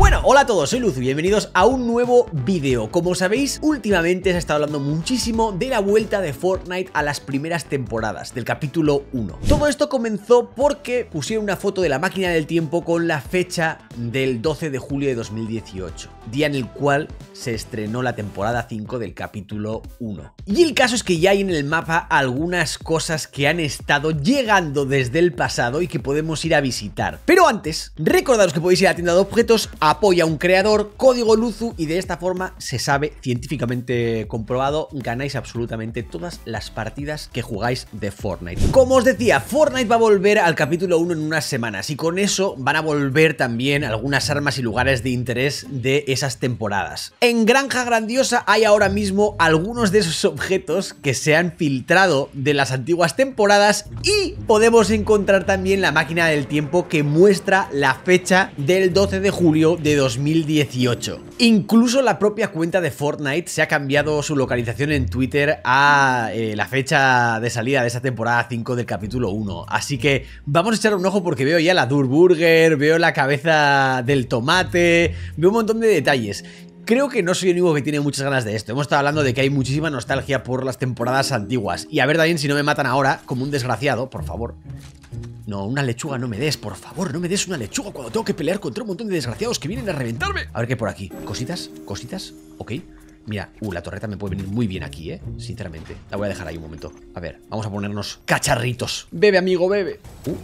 Bueno, hola a todos, soy Luzu y bienvenidos a un nuevo vídeo. Como sabéis, últimamente se ha estado hablando muchísimo de la vuelta de Fortnite a las primeras temporadas, del capítulo 1. Todo esto comenzó porque pusieron una foto de la máquina del tiempo con la fecha del 12 de julio de 2018, día en el cual se estrenó la temporada 5 del capítulo 1. Y el caso es que ya hay en el mapa algunas cosas que han estado llegando desde el pasado y que podemos ir a visitar. Pero antes, recordaros que podéis ir a la tienda de objetos, apoya a un creador, código Luzu, y de esta forma se sabe, científicamente comprobado, ganáis absolutamente todas las partidas que jugáis de Fortnite. Como os decía, Fortnite va a volver al capítulo 1 en unas semanas y con eso van a volver también algunas armas y lugares de interés de esas temporadas. En Granja Grandiosa hay ahora mismo algunos de esos objetos que se han filtrado de las antiguas temporadas y podemos encontrar también la máquina del tiempo que muestra la fecha del 12 de julio de 2018. Incluso la propia cuenta de Fortnite se ha cambiado su localización en Twitter a la fecha de salida de esa temporada 5 del capítulo 1. Así que vamos a echar un ojo porque veo ya la Durburger, veo la cabeza del tomate, veo un montón de detalles. Creo que no soy el único que tiene muchas ganas de esto. Hemos estado hablando de que hay muchísima nostalgia por las temporadas antiguas. Y a ver también si no me matan ahora, como un desgraciado, por favor. No, una lechuga no me des, por favor, no me des una lechuga cuando tengo que pelear contra un montón de desgraciados que vienen a reventarme. A ver qué hay por aquí. Cositas, cositas, ok. Mira, la torreta me puede venir muy bien aquí, sinceramente. La voy a dejar ahí un momento. A ver, vamos a ponernos cacharritos. Bebe, amigo, bebe.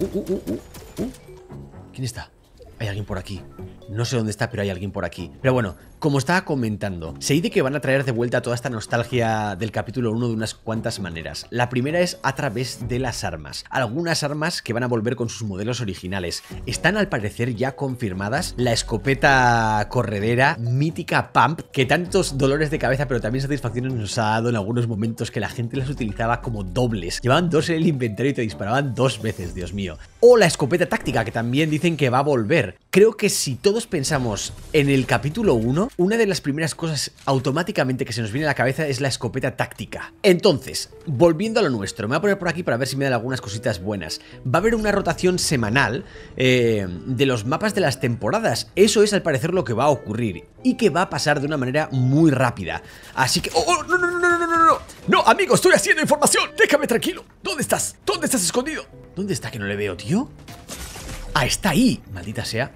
¿Quién está? Hay alguien por aquí. No sé dónde está, pero hay alguien por aquí. Pero bueno, como estaba comentando, se dice que van a traer de vuelta toda esta nostalgia del capítulo 1 de unas cuantas maneras. La primera es a través de las armas. Algunas armas que van a volver con sus modelos originales. Están al parecer ya confirmadas la escopeta corredera mítica Pump, que tantos dolores de cabeza pero también satisfacciones nos ha dado en algunos momentos, que la gente las utilizaba como dobles. Llevaban dos en el inventario y te disparaban dos veces, Dios mío. O la escopeta táctica, que también dicen que va a volver. Creo que si todos pensamos en el capítulo 1, una de las primeras cosas automáticamente que se nos viene a la cabeza es la escopeta táctica. Entonces, volviendo a lo nuestro, me voy a poner por aquí para ver si me dan algunas cositas buenas. Va a haber una rotación semanal de los mapas de las temporadas. Eso es al parecer lo que va a ocurrir y que va a pasar de una manera muy rápida. Así que... ¡Oh, no, no, no, no, no, no, no! ¡No, amigo, estoy haciendo información! ¡Déjame tranquilo! ¿Dónde estás? ¿Dónde estás escondido? ¿Dónde está que no le veo, tío? ¡Ah, está ahí! Maldita sea.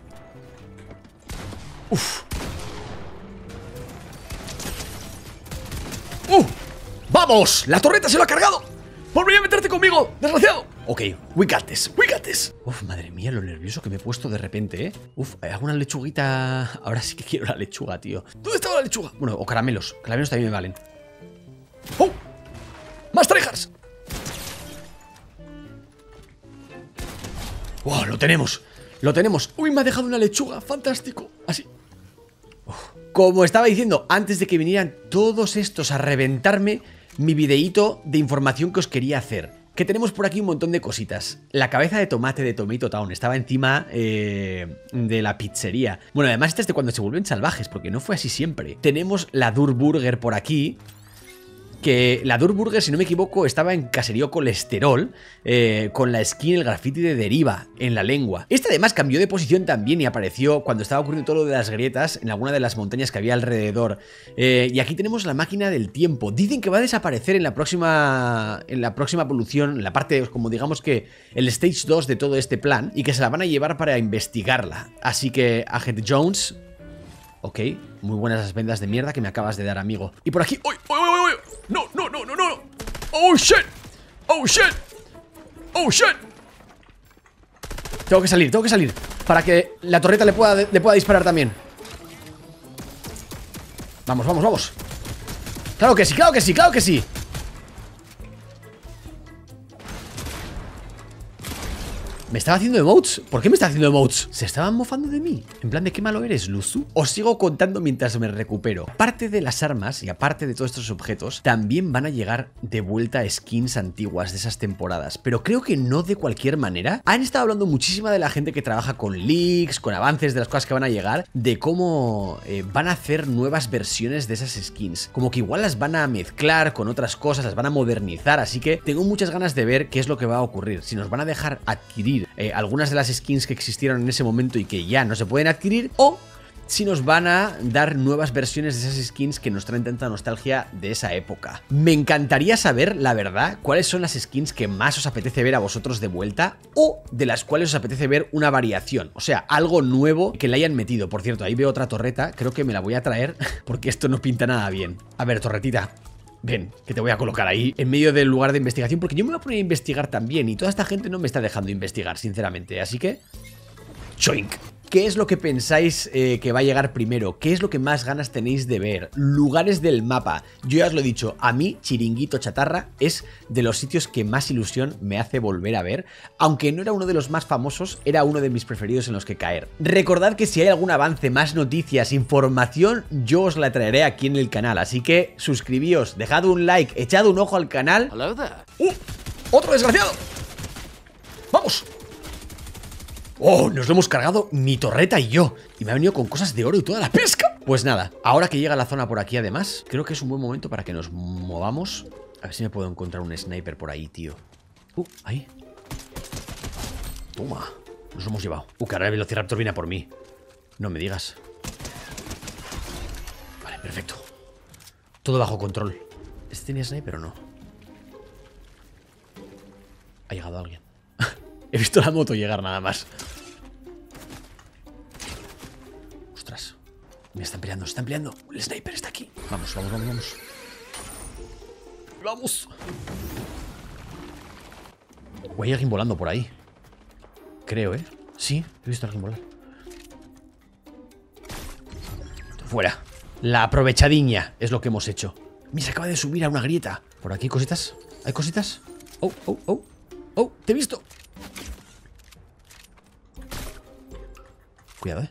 ¡Uf! ¡Vamos! ¡La torreta se lo ha cargado! ¡Volví a meterte conmigo, desgraciado! Ok, we got this, we got this. Uf, madre mía, lo nervioso que me he puesto de repente, Uf, ¿hay alguna lechuguita? Ahora sí que quiero la lechuga, tío. ¿Dónde estaba la lechuga? Bueno, o caramelos. Caramelos también me valen. ¡Oh! ¡Más tryhards! ¡Wow! ¡Lo tenemos! ¡Lo tenemos! ¡Uy, me ha dejado una lechuga! ¡Fantástico! Así. Como estaba diciendo, antes de que vinieran todos estos a reventarme, mi videíto de información que os quería hacer. Que tenemos por aquí un montón de cositas. La cabeza de tomate de Tomato Town estaba encima de la pizzería. Bueno, además esta es de cuando se vuelven salvajes, porque no fue así siempre. Tenemos la Durburger por aquí. Que la Durburger, si no me equivoco, estaba en Caserío Colesterol, con la skin, el graffiti de Deriva en la lengua. Esta además cambió de posición también y apareció cuando estaba ocurriendo todo lo de las grietas en alguna de las montañas que había alrededor. Y aquí tenemos la máquina del tiempo. Dicen que va a desaparecer en la próxima evolución, en la parte, como digamos que el Stage 2 de todo este plan, y que se la van a llevar para investigarla. Así que, Agent Jones... Ok, muy buenas las vendas de mierda que me acabas de dar, amigo. Y por aquí... ¡Uy, uy, uy, uy! ¡No, no, no, no, no! ¡Oh, shit! ¡Oh, shit! ¡Oh, shit! Tengo que salir. Para que la torreta le pueda disparar también. Vamos, vamos, vamos. ¡Claro que sí, claro que sí, claro que sí! ¿Me estaba haciendo emotes? ¿Por qué me está haciendo emotes? ¿Se estaban mofando de mí? En plan de qué malo eres, Luzu. Os sigo contando mientras me recupero. Aparte de las armas y aparte de todos estos objetos, también van a llegar de vuelta skins antiguas de esas temporadas. Pero creo que no de cualquier manera. Han estado hablando muchísima de la gente que trabaja con leaks, con avances de las cosas que van a llegar, de cómo van a hacer nuevas versiones de esas skins. Como que igual las van a mezclar con otras cosas, las van a modernizar. Así que tengo muchas ganas de ver qué es lo que va a ocurrir. Si nos van a dejar adquirir algunas de las skins que existieron en ese momento y que ya no se pueden adquirir, o si nos van a dar nuevas versiones de esas skins que nos traen tanta nostalgia de esa época. Me encantaría saber, la verdad, cuáles son las skins que más os apetece ver a vosotros de vuelta o de las cuales os apetece ver una variación, o sea, algo nuevo que le hayan metido. Por cierto, ahí veo otra torreta, creo que me la voy a traer porque esto no pinta nada bien. A ver, torretita, ven, que te voy a colocar ahí en medio del lugar de investigación porque yo me voy a poner a investigar también y toda esta gente no me está dejando investigar, sinceramente, así que... ¡choink! ¿Qué es lo que pensáis que va a llegar primero? ¿Qué es lo que más ganas tenéis de ver? Lugares del mapa. Yo ya os lo he dicho, a mí Chiringuito Chatarra es de los sitios que más ilusión me hace volver a ver. Aunque no era uno de los más famosos, era uno de mis preferidos en los que caer. Recordad que si hay algún avance, más noticias, información, yo os la traeré aquí en el canal. Así que suscribíos, dejad un like, echad un ojo al canal. ¡Otro desgraciado! ¡Vamos! ¡Oh! Nos lo hemos cargado mi torreta y yo. Y me ha venido con cosas de oro y toda la pesca. Pues nada, ahora que llega la zona por aquí además, creo que es un buen momento para que nos movamos. A ver si me puedo encontrar un sniper por ahí, tío. Ahí. Toma. Nos lo hemos llevado. Que ahora el Velociraptor viene a por mí. No me digas. Vale, perfecto. Todo bajo control. ¿Este tenía sniper o no? Ha llegado alguien. He visto la moto llegar nada más. Ostras. Me están peleando, se están peleando. El sniper está aquí. Vamos, vamos, vamos, vamos. ¡Vamos! O hay alguien volando por ahí. Creo, ¿eh? Sí, he visto a alguien volar. Fuera. La aprovechadiña es lo que hemos hecho. Mira, se acaba de subir a una grieta. Por aquí, cositas. ¿Hay cositas? ¡Oh, oh, oh! ¡Oh! ¡Te he visto! Cuidado,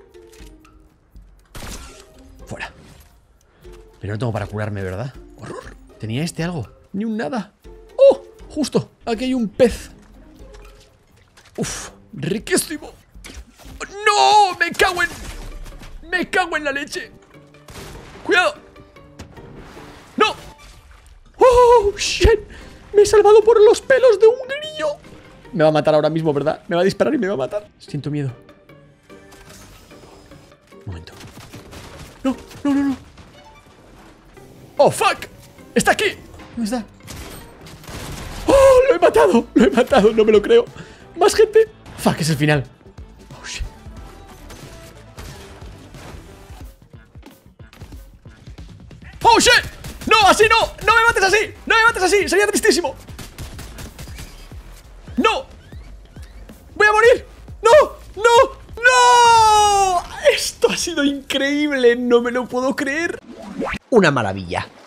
fuera. Pero no tengo para curarme, ¿verdad? ¡Horror! ¿Tenía este algo? Ni un nada. ¡Oh! Justo, aquí hay un pez. ¡Uf! ¡Riquísimo! ¡No! ¡Me cago en... ¡Me cago en la leche! ¡Cuidado! ¡No! ¡Oh! ¡Shit! Me he salvado por los pelos de un grillo. Me va a matar ahora mismo, ¿verdad? Me va a disparar y me va a matar. Siento miedo. Un momento. No, no, no, no. ¡Oh, fuck! ¡Está aquí! ¿Dónde está? ¡Oh, lo he matado! ¡Lo he matado! No me lo creo. ¡Más gente! ¡Fuck! Es el final. ¡Oh, shit! ¡Oh, shit! ¡No, así no! ¡No me mates así! ¡No me mates así! ¡Sería tristísimo! ¡No! ¡Voy a morir! ¡No! ¡No! ¡No! Esto ha sido increíble, no me lo puedo creer. Una maravilla.